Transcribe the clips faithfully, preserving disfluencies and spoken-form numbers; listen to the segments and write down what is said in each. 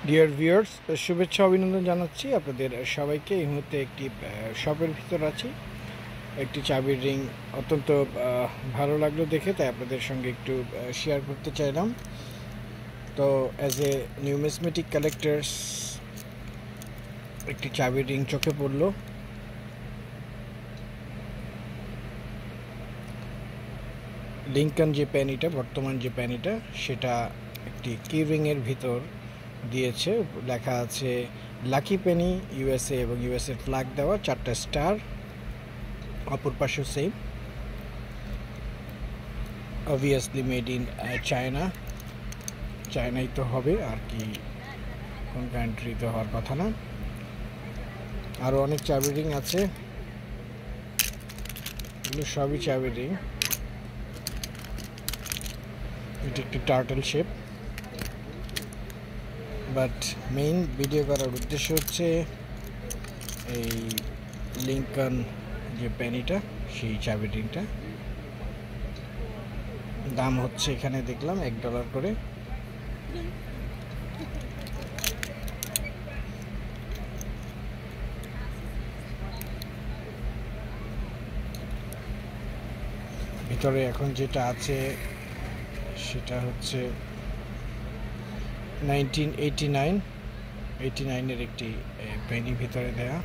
Dear viewers, শুভেচ্ছা অভিনন্দন জানাচ্ছি আপনাদের সবাইকে। এই মুহূর্তে একটি শপের ভিতর আছি। একটি চাবির রিং অত্যন্ত ভালো লাগলো দেখে, তাই আপনাদের সঙ্গে একটু শেয়ার করতে চাইলাম। তো অ্যাজ এ নিউমিসমেটিক কালেক্টার্স একটি চাবির রিং চোখে পড়লো। লিঙ্কন যে পেনিটা, বর্তমান যে পেনিটা, সেটা একটি কি রিংয়ের ভিতর দিয়েছে। লেখা আছে লাকি পেনি ইউএসএ এবং ইউএসএ ফ্ল্যাগ দেওয়া, চারটা স্টার, অপর পাশেও same, obviously made in China. চায়নাই তো হবে, আর কি কোন কান্ট্রিতে হওয়ার কথা না। আরও অনেক চাবি রিং আছে, এগুলো সবই চাবি রিং। এটা একটি turtle shape, but main video করার উদ্দেশ্য হচ্ছে এই লিঙ্কন যে পেনিটা, সেই চাবি রিংটা। দাম হচ্ছে এখানে দেখলাম এক ডলার করে। ভিতরে এখন যেটা আছে সেটা হচ্ছে নাইনটিন এইটি নাইন এইটি নাইনের একটি পেনি ভিতরে দেয়া।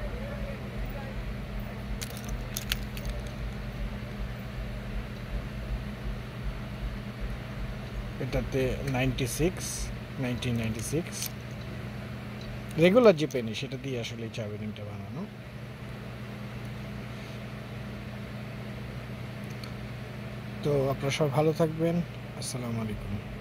এটাতে ninety six nineteen ninety six regular যে পেনি, সেটা দিয়ে আসলে চাবি রিংটা বানানো। তো আপনারা সব ভালো থাকবেন। আসসালামু আলাইকুম।